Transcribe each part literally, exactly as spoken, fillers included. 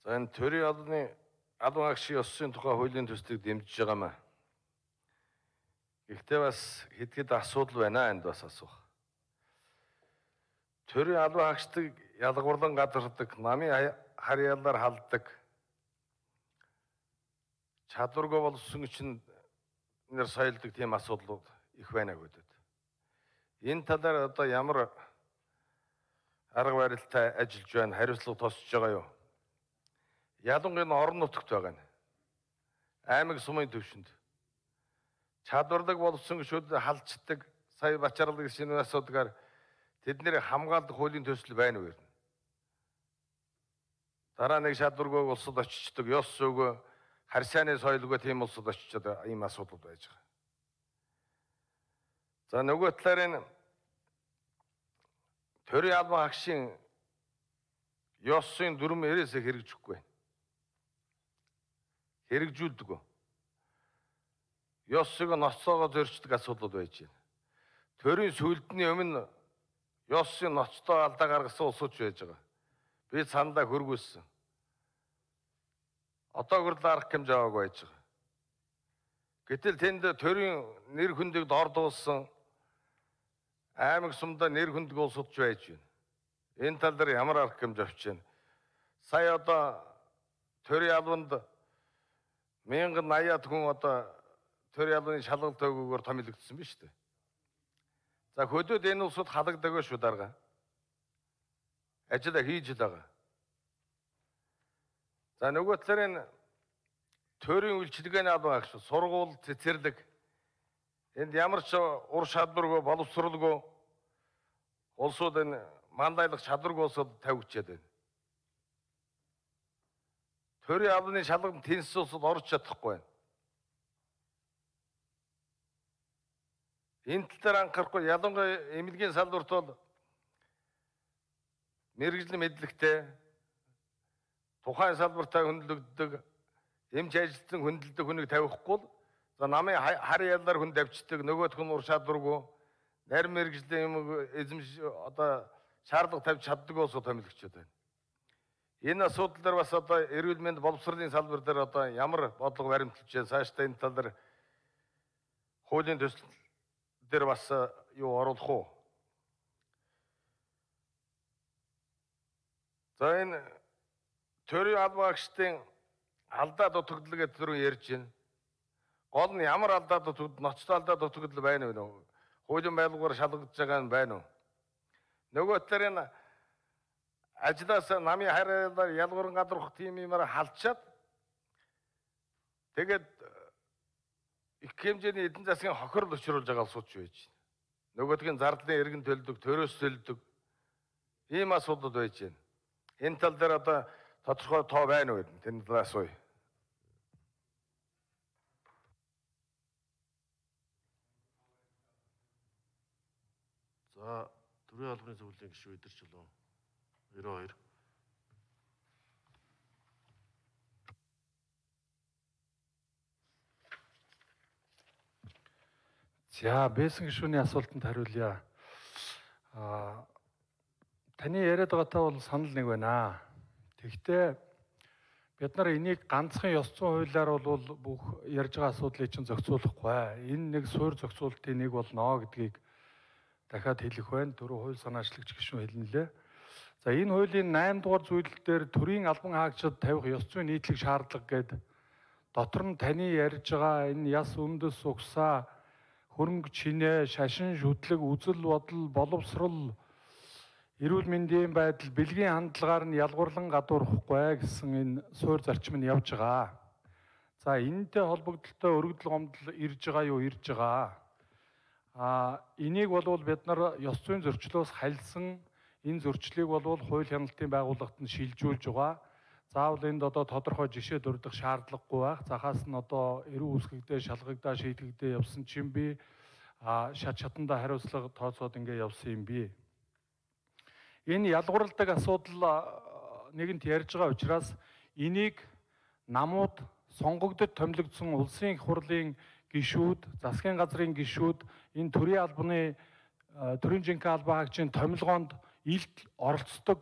За энэ төрийн албаны албан агшийн ёссын тухай хуулийн төслийг дэмжиж байгаа маа. Гэхдээ бас хэд-хэд асуудал байна энд бас асуух. Төрийн албан агштыг ялгуурлан гадардаг, намын харьяалаар халддаг, чадваргүй болсон чинь нэр соёлдог тийм асуудлууд их байна гэдэг. Энэ талаар одоо ямар арга барилтай ажиллаж байна, хариуцлага тосч байгаа юу? Ялангуяа орон нутагт байгаа нь. Аймаг сумын төвшөнд. Чадвардаг болсон гişүүд халдчихдаг, сая Бачаарлаг шинэ асуудгаар тэдний хамгаалдаг хуулийн төсөл байна уу? Дараа нэг чадваргүй улсад очичдаг, ёс зүйгүй, харьцааны соёлгүй тийм улсад очичод ийм асуудал байж байгаа. За нөгөө талаар энэ төрийн албан агшийн ёсын дүрм ерөөсөө хэрэгжихгүй байна. Хэрэгжүүлдэг. Ёсыг ноцоогоо зөрчдөг асуудал байж байна. Төрийн сүлдний өмнө ёсын ноцтой алдаа гаргасан улсууд байж байгаа. Би цаандаа хөргүүлсэн. Одоо хүртэл арга хэмжээ аваагүй байж байгаа. Гэтэл тэнд төрийн нэр хүндийг дордуулсан аймаг сумдаа нэр хүндэг улсууд ч байж байна. Энэ тал дээр ямар арга хэмжээ авч байна? Сая одоо төрийн албанд мянган аяад хүн одоо төрийн албаны шалгалт өгөөгөөр томилогдсон биз дээ. За хөдөөд энэ улсууд халагдаагүй шүү дарга. Ажиллаа хийж л байгаа. За нөгөө талаар энэ төрийн үйлчилгээний албан агш, сургууль, цэцэрлэг энд ямар ч ур шалбаргүй, боловсролгүй улсууд энэ мандайлах чадваргүй улсууд тавьчихад байна. Төрийн албаны шалгалт тэнцс улсууд орж чадахгүй байна. Энэ тал дээр анхаарахгүй ялангуяа эмнэлгийн салбарт бол мэргэжлийн мэдлэгтэй тухайн салбартаа хөндлөгддөг, эмч ажилтан хөндлөдөг хүнийг тавихгүй л за намын харьяалаар хүн давчдаг, нөгөөх нь ур шалбаргүй, нарийн мэргэжлийн юм эзэмш одоо шаардлага тавьж чаддаг улсууд томилогчод байна. Энэ асуудал дээр бас одоо эрүүл мэнд боловсролын салбар дээр одоо ямар бодлого баримталж байна, цаашдаа энэ тал дээр хуулийн төсөл дээр бас юу оруулах уу? За энэ төрийн албан агштын алдаа дутагдал гэдэг төрөөр ярьж байна. Гол нь ямар алдаа дутагдал, ноцтой алдаа дутагдал байна вэ? Хуулийн байлгаар шалгагдж байгаа нь байна уу? Нөгөө талаар энэ ажлаас намын харьяалаар ялгууран гадуурх тийм юмараа халдчаад тэгээд их хэмжээний эдийн засгийн хохирол учруулж байгаа улсууд байж байна. Нөгөөдгийн зардлын эргэн төлдөг, төрөөс төлдөг ийм асуудал байж байна. Энэ тал дээр одоо тодорхой тоо байна уу гэдэг энэ талаас уу. За төрийн албаны зөвлөлийн гишүүн Идэрч Чулуун ерөө хоёр. За бэсэн гишүүний асуултанд хариулъя. Аа таны яриад байгаатай бол санал нэг байна. Тэгэхдээ бид нар энийг ганцхан ёс зүйн хуулиар бол бүх ярьж байгаа асуудлыг чинь зохицуулахгүй. Энэ нэг суурь зохицуултын нэг болно гэдгийг дахиад хэлэх байна. Дөрөв хууль санаачлагч гишүүн хэлнэлээ. За энэ хуулийн найман дугаар зүйлэл дээр төрийн албан хаагчид тавих ёс зүйн нийтлэг шаардлага гэдэг дотор нь таны ярьж байгаа энэ яс үндэс угсаа хөрөнгө чинээ, шашин шүтлэг, үзэл бодол, боловсрол, эрүүл мэндийн байдал, бэлгийн хандлагаар нь ялгуурлан гадуурхгүй гэсэн энэ суурь зарчим нь явж байгаа. За энэтэй холбогдлолтой өргөдөл гомдол ирж байгаа юу, ирж байгаа. А энийг бол бид нар ёс зүйн зөрчлөөс хальсан энэ зөрчлийг бол хууль хяналтын байгууллагт нь шилжүүлж байгаа. Заавал энд одоо тодорхой жишээ дурдах шаардлагагүй байх. Захаас нь одоо эрүү үсгэгдээ, шалгагдаа, шийдэгдээ явсан чинь би а шат шатандаа хариуцлага тооцоод ингэ явсан юм би. Энэ ялгуурладаг асуудал нэгэнт ярьж байгаа учраас энийг намууд сонгогдод томилогдсон улсын их хурлын гишүүд, засгийн газрын гишүүд энэ төрийн албаны төрийн жинхэнэ албан хаагчийн томилгоонд илт оролцдог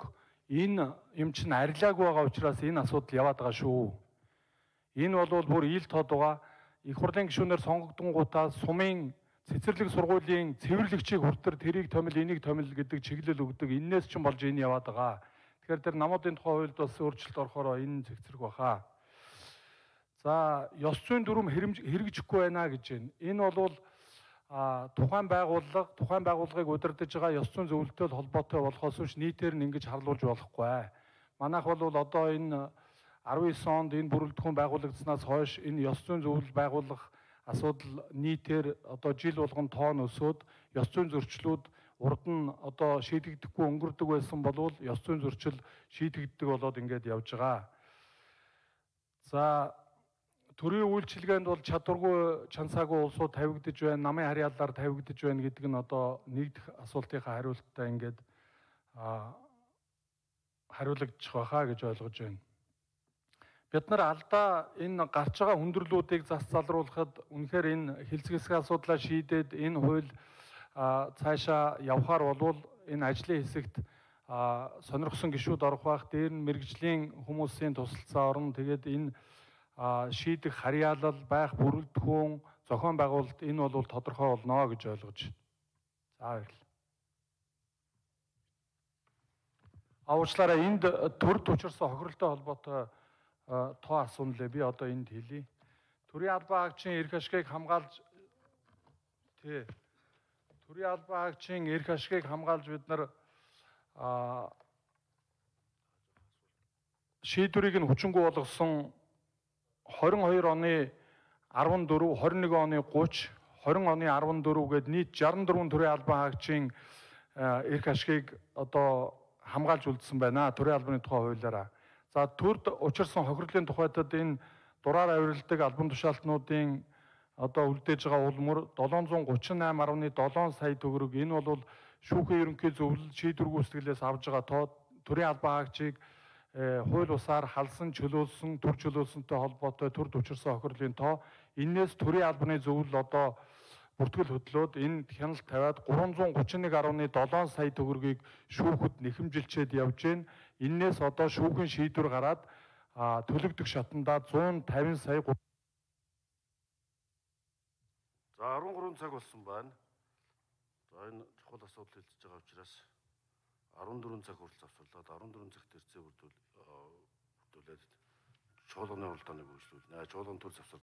энэ юм чинь арилаагүй байгаа учраас энэ асуудал яваад байгаа шүү. Энэ бол бүр ил тод байгаа. Их хурлын гишүүнээр сонгогдонгуудаа сумын цэцэрлэг сургуулийн цэвэрлэгчийг хүртэр тэрийг томил энийг томил гэдэг чиглэл өгдөг. Иннээс ч болж энэ яваад байгаа. Тэгэхээр тэр намуудын тухай хуульд бас өөрчлөлт орохоор энэ зэгцэрэг баха. За ёс зүйн дүрм хэрэгжихгүй байна гэж байна. Энэ бол а тухайн байгууллага тухайн байгууллагыг удирдах байгаа ёс зүйн зөвлөлтөд холбоотой болохоос биш нийтээр нь ингэж харлуулж болохгүй. Манайх бол одоо энэ арван девять онд энэ бүрэлдэхүүн байгуулагдсанаас хойш энэ ёс зүйн зөвлөл байгуулах асуудал нийтээр одоо жил болгон тоон өсөөд ёс зүйн зөрчлүүд урд нь одоо шийдэгдэхгүй өнгөрдөг байсан болвол ёс зүйн зөрчил шийдэгддэг болоод ингээд явж байгаа. За төрийн үйлчилгээнд бол чадваргүй чансаагүй улсууд тавигдж байна, намын харьяалаар тавигдж байна гэдэг нь одоо нэгдэх асуултынхаа хариулттай ингээд хариулагдчих байхаа гэж ойлгож байна. Бид нар алдаа энэ гарч байгаа хүндрэлүүдийг зас залруулахад үнэхээр энэ хэлцгэсэг асуудлаа шийдээд энэ хууль цаашаа явхаар болвол энэ ажлын хэсэгт сонирхсон гишүүд орох байх, дээр нь мэрэгжлийн хүмүүсийн тусалцаа орно. Тэгээд энэ шийдэх харьяалал байх бүрэлдэхүүн зохион байгуулалт энэ бол тодорхой болно гэж ойлгож байна. За баярлалаа. Авуучлаараа энд төрд учирсан хохирлтой холбоотой тоо асуунлээ. Би одоо энд хэлье. Төрийн албан хаагчийн эрх ашигыг хамгаалж тий. Төрийн албан хаагчийн эрх ашигыг хамгаалж бид нар шийдвэрийг нь хүчингү болгосон двадцать two оны арван дөрөв, двадцать one оны гуйч, двадцать оны арван дөрөв гээд нийт шестьдесят четыре төрийн албан хаагчийн эрх ашигыг одоо хамгаалж үлдсэн байна. Төрийн албаны тухай хуулиараа. За төрд учирсан хохирлын тухайтад энэ дураар авиралдаг албан тушаалтнуудын одоо үлдээж байгаа улмөр seven thirty-eight point seven сая төгрөг. Энэ бол шүүхийн ерөнхий зөвлөл шийдвэр гүйцэтгэлээс авж байгаа тоо төрийн албан хаагчийг хууль усаар халсан чөлөөлсөн төр чөлөөлсөнтэй холбоотой төрд учирсан хохирлын тоо. Иннээс төрийн албаны зөвлөл одоо бүртгэл хөдлөөд энэ хяналт тавиад three thirty-one point seven сая төгрөгийг шүүхэд нэхэмжилчээд явж байна. Иннээс одоо шүүхийн шийдвэр гараад төлөгдөх шатандаа one fifty сая. За13 цаг болсон байна. За энэ чухал асуудал хэлж байгаа учраас fourteen цаг хүртэл завсарлаад fourteen цагт ирцээ бүрдүүл бүрдүүлээд чуулганы уралдааныг үргэлжлүүл. Чуулганы төр завсар